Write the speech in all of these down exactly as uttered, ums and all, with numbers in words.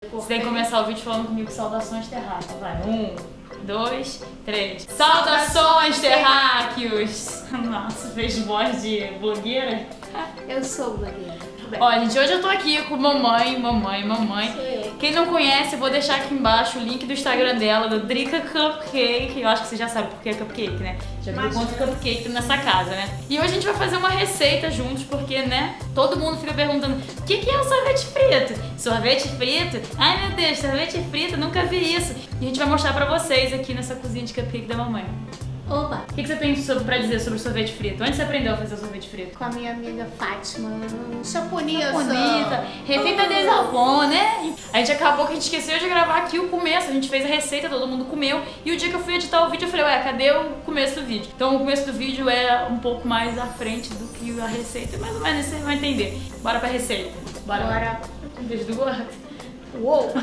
Você tem que começar o vídeo falando comigo saudações terráqueas. Vai, um, dois, três. Saudações terráqueos! Nossa, fez voz de blogueira? Eu sou blogueira. Ó, gente, hoje eu tô aqui com mamãe, mamãe, mamãe. Sou eu. Quem não conhece, eu vou deixar aqui embaixo o link do Instagram dela, do Drica Cupcake. Eu acho que você já sabe por que é cupcake, né? Já viu quanto cupcake tem nessa casa, né? E hoje a gente vai fazer uma receita juntos, porque, né, todo mundo fica perguntando o que, que é o sorvete frito? Sorvete frito? Ai, meu Deus, sorvete frito, nunca vi isso. E a gente vai mostrar pra vocês aqui nessa cozinha de cupcake da mamãe. Opa! O que, que você tem sobre, pra dizer sobre o sorvete frito? Onde você aprendeu a fazer o sorvete frito? Com a minha amiga Fátima, japonesa. Bonita, receita de Japão, né? A gente acabou que a gente esqueceu de gravar aqui o começo, a gente fez a receita, todo mundo comeu, e o dia que eu fui editar o vídeo eu falei, ué, cadê o começo do vídeo? Então o começo do vídeo é um pouco mais à frente do que a receita, mais ou menos você vai entender. Bora pra receita. Bora. Bora. Um beijo do gordo. Uou!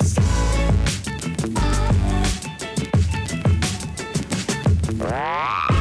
Ah!